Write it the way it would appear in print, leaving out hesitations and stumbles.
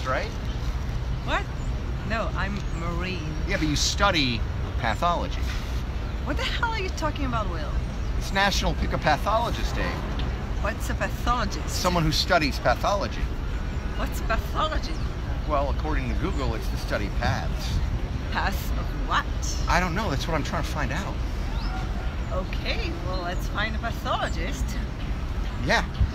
pathologist, right? What? No, I'm Marine. Yeah, but you study pathology. What the hell are you talking about, Will? It's National Pick a Pathologist Day. What's a pathologist? Someone who studies pathology. What's pathology? Well, according to Google, it's the study paths. Path of what? I don't know. That's what I'm trying to find out. Okay, well, let's find a pathologist. Yeah.